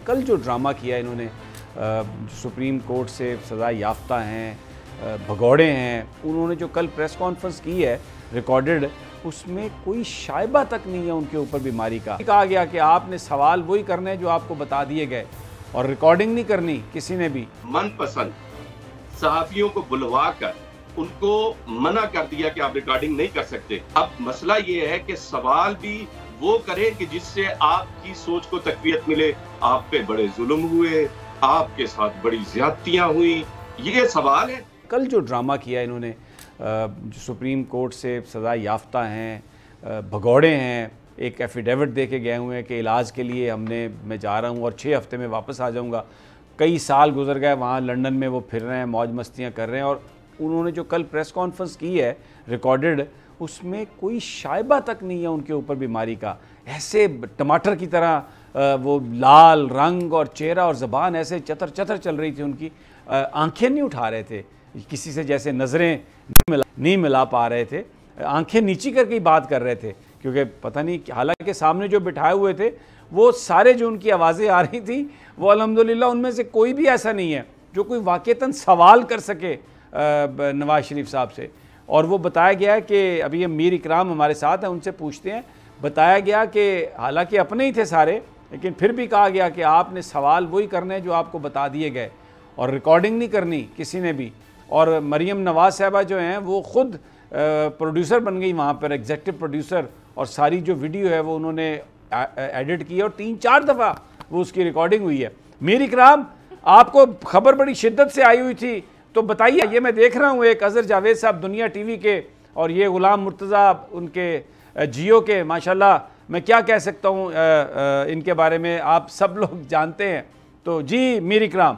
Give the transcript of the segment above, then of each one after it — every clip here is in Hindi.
कल जो ड्रामा किया इन्होंने, सुप्रीम कोर्ट से सज़ा याफ्ता हैं, भगौड़े हैं, उन्होंने जो कल प्रेस कॉन्फ्रेंस की है रिकॉर्डेड, उसमें कोई शायबा तक नहीं है उनके ऊपर बीमारी का। कहा गया कि आपने सवाल वही करने हैं जो आपको बता दिए गए और रिकॉर्डिंग नहीं करनी किसी ने भी। मनपसंद सहाफियों को बुलवा कर उनको मना कर दिया कि आप रिकॉर्डिंग नहीं कर सकते। अब मसला ये है कि सवाल भी वो करें कि जिससे आपकी सोच को तकवीयत मिले। आप पे बड़े जुल्म हुए, आपके साथ बड़ी ज्यादतियां हुई, ये सवाल है। कल जो ड्रामा किया इन्होंने, जो सुप्रीम कोर्ट से सज़ा याफ्ता हैं, भगौड़े हैं, एक एफिडेविट दे के गए हुए हैं कि इलाज के लिए मैं जा रहा हूँ और 6 हफ्ते में वापस आ जाऊँगा। कई साल गुजर गए, वहाँ लंदन में वो फिर रहे हैं, मौज मस्तियाँ कर रहे हैं, और उन्होंने जो कल प्रेस कॉन्फ्रेंस की है रिकॉर्डेड, उसमें कोई शायबा तक नहीं है उनके ऊपर बीमारी का। ऐसे टमाटर की तरह वो लाल रंग और चेहरा और ज़बान ऐसे चतर चतर चल रही थी उनकी, आंखें नहीं उठा रहे थे किसी से, जैसे नज़रें नहीं मिला पा रहे थे, आंखें नीची करके ही बात कर रहे थे, क्योंकि पता नहीं, हालांकि सामने जो बिठाए हुए थे वो सारे जो उनकी आवाज़ें आ रही थी वो अल्हम्दुलिल्लाह उनमें से कोई भी ऐसा नहीं है जो कोई वाक़तन सवाल कर सके नवाज शरीफ साहब से। और वो बताया गया कि अभी ये मीर इकराम हमारे साथ हैं, उनसे पूछते हैं। बताया गया कि हालांकि अपने ही थे सारे, लेकिन फिर भी कहा गया कि आपने सवाल वही करने हैं जो आपको बता दिए गए और रिकॉर्डिंग नहीं करनी किसी ने भी। और मरीम नवाज साहबा जो हैं वो ख़ुद प्रोड्यूसर बन गई वहाँ पर, एग्जेक्टिव प्रोड्यूसर, और सारी जो वीडियो है वो उन्होंने एडिट की और 3-4 दफ़ा वो उसकी रिकॉर्डिंग हुई है। मीर इकराम, आपको खबर बड़ी शिद्दत से आई हुई थी, तो बताइए। ये मैं देख रहा हूँ एक अज़हर जावेद साहब दुनिया टीवी के, और ये गुलाम मुर्तज़ा उनके जियो के, माशाल्लाह मैं क्या कह सकता हूँ इनके बारे में, आप सब लोग जानते हैं। तो जी मीर इकराम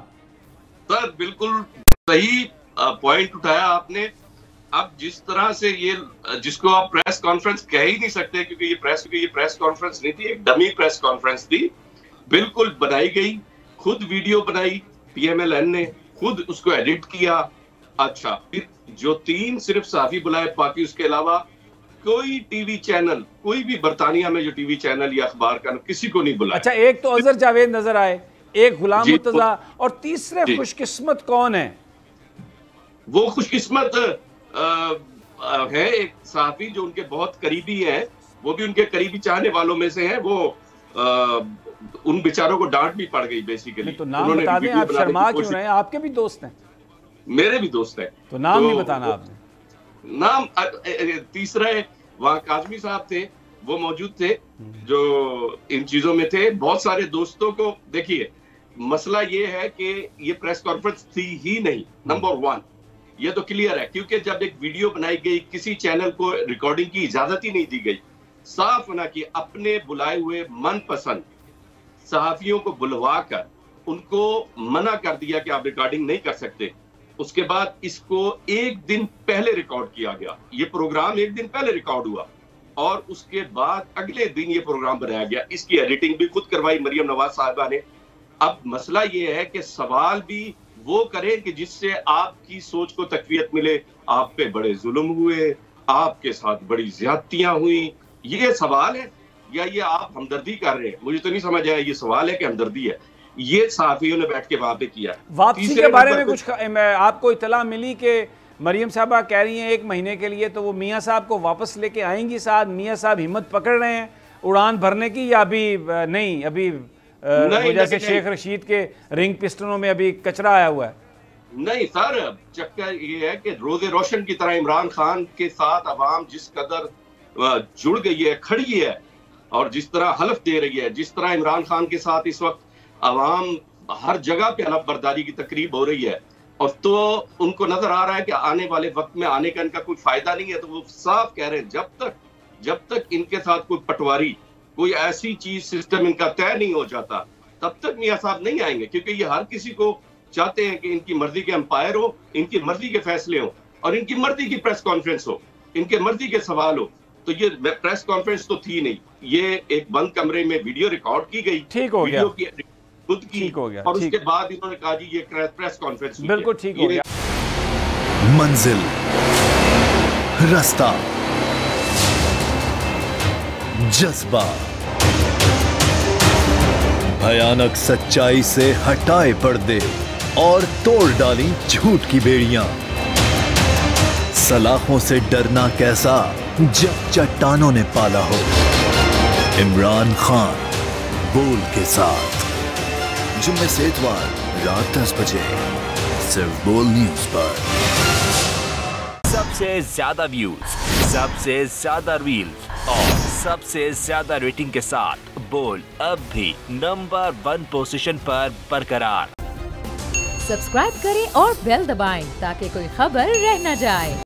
सर, बिल्कुल सही पॉइंट उठाया आपने। अब जिस तरह से ये, जिसको आप प्रेस कॉन्फ्रेंस कह ही नहीं सकते, क्योंकि ये प्रेस कॉन्फ्रेंस नहीं थी, एक डमी प्रेस कॉन्फ्रेंस थी, बिल्कुल बनाई गई, खुद वीडियो बनाई PMLN ने, खुद उसको एडिट किया। अच्छा, फिर जो 3 सिर्फ सहाफी बुलाए, बाकी उसके अलावा कोई टीवी चैनल, कोई भी बरतानिया में जो टीवी चैनल या अखबार का, किसी को नहीं बुलाया। अच्छा, एक तो अज़हर जावेद नजर आए, एक गुलाम मुर्तज़ा, और तीसरे खुशकिस्मत कौन है? वो खुशकिस्मत है एक सहाफी जो उनके बहुत करीबी हैं, वो भी उनके करीबी चाहने वालों में से हैं। वो उन बेचारों को डांट भी पड़ गई बेसिकली। तो नाम बता दें, आप शर्मा क्यों रहे हैं? आपके भी दोस्त हैं। मेरे भी दोस्त हैं, तो नाम नहीं बताना आपने। नाम तीसरा वहाँ काजमी साहब थे, वो मौजूद थे जो इन चीजों में थे। बहुत सारे दोस्तों को, देखिए मसला ये है कि ये प्रेस कॉन्फ्रेंस थी ही नहीं, नंबर 1 ये तो क्लियर है, क्योंकि जब एक वीडियो बनाई गई, किसी चैनल को रिकॉर्डिंग की इजाजत ही नहीं दी गई। साफ मना कि अपने बुलाए हुए मनपसंद सहाफियों को बुलवा कर उनको मना कर दिया कि आप रिकॉर्डिंग नहीं कर सकते। उसके बाद इसको एक दिन पहले रिकॉर्ड किया गया, ये प्रोग्राम एक दिन पहले रिकॉर्ड हुआ, और उसके बाद अगले दिन ये प्रोग्राम बनाया गया। इसकी एडिटिंग भी खुद करवाई मरियम नवाज साहिबा ने। अब मसला ये है कि सवाल भी वो करें कि जिससे आपकी सोच को तकवीयत मिले। आप पे बड़े जुल्म हुए, आपके साथ बड़ी ज्यादतियां हुई, ये सवाल है या ये आप हमदर्दी कर रहे हैं? मुझे तो नहीं समझ आया। ये सवाल है कि हमदर्दी है? ये सहाफियों ने बैठ के वहां पे किया। वापसी के बारे में कुछ आपको इतला मिली कि मरियम साहबा कह रही हैं 1 महीने के लिए, तो वो मियाँ साहब को वापस लेके आएंगी साथ? मियाँ साहब हिम्मत पकड़ रहे हैं उड़ान भरने की, या अभी नहीं? अभी जैसे शेख रशीद के रिंग पिस्टनों में अभी कचरा आया हुआ है। नहीं सर, चक्कर ये है कि रोजे रोशन की तरह इमरान खान के साथ अवाम जिस कदर जुड़ गई है, खड़ी है, और जिस तरह हलफ दे रही है, जिस तरह इमरान खान के साथ इस वक्त अवाम हर जगह पे हलफ बर्दारी की तकरीब हो रही है, और तो उनको नजर आ रहा है कि आने वाले वक्त में आने का इनका कोई फायदा नहीं है। तो वो साफ कह रहे हैं जब तक इनके साथ कोई पटवारी, कोई ऐसी चीज सिस्टम इनका तय नहीं हो जाता, तब तक मियां साहब नहीं आएंगे। क्योंकि ये हर किसी को चाहते हैं कि इनकी मर्जी के अंपायर हो, इनकी मर्जी के फैसले हो, और इनकी मर्जी की प्रेस कॉन्फ्रेंस हो, इनके मर्जी के सवाल हो। तो ये प्रेस कॉन्फ्रेंस तो थी नहीं, ये एक बंद कमरे में वीडियो रिकॉर्ड की गई, ठीक हो गया, खुद की, और उसके बाद इन्होंने कहा जी ये प्रेस कॉन्फ्रेंस बिल्कुल ठीक हो गया। मंजिल, रास्ता, जज्बा, भयानक सच्चाई से हटाए पर्दे और तोड़ डाली झूठ की बेड़ियां। सलाखों से डरना कैसा जब चट्टानों ने पाला हो। इमरान खान बोल के साथ जुम्मे से इतवार रात 10 बजे सिर्फ बोल न्यूज पर। सबसे ज्यादा व्यूज, सबसे ज्यादा रील्स और सबसे ज्यादा रेटिंग के साथ बोल अब भी नंबर 1 पोजीशन पर बरकरार। सब्सक्राइब करें और बेल दबाएं ताकि कोई खबर रह न जाए।